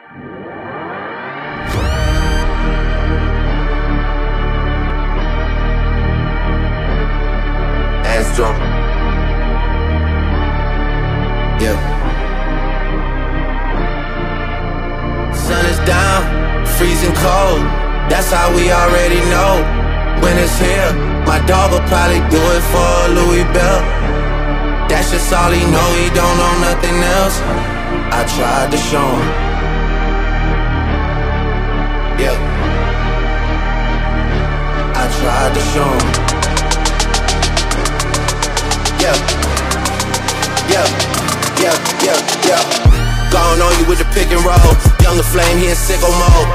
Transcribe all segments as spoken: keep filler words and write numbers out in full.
Astro. Yeah. Sun is down, freezing cold. That's how we already know when it's here. My dog will probably do it for Louis Bell. That's just all he know, he don't know nothing else. I tried to show him. Yeah. I tried to show him. Yeah. Yeah. Yeah. Yeah. Yeah. Gone on you with the pick and roll. Younger flame, he in sicko mode.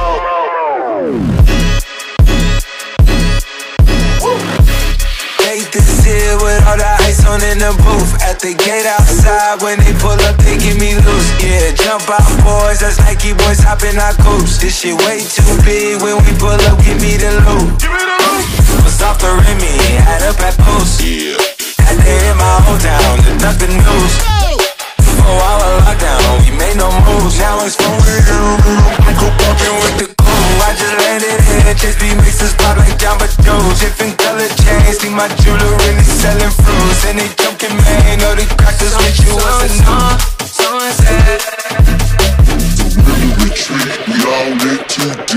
This here with all the ice on in the booth. At the gate outside, when they pull up, they give me loose. Yeah, jump out boys, that's Nike boys hopping our coops. This shit way too big, when we pull up, give me the loot. Was off the Remy, had up at post. Yeah. Had to hit my whole town to duck the news. Four hour lockdown, we made no moves. Now I'm smoking, I'm walking with the crew. I just landed here, just be mixes pop like Jamba Joe. Different color chains, see my jewelry and they selling fruits. And they joking, man, know the crackers with you was a new. Someone said, the river retreat, we all lit too deep.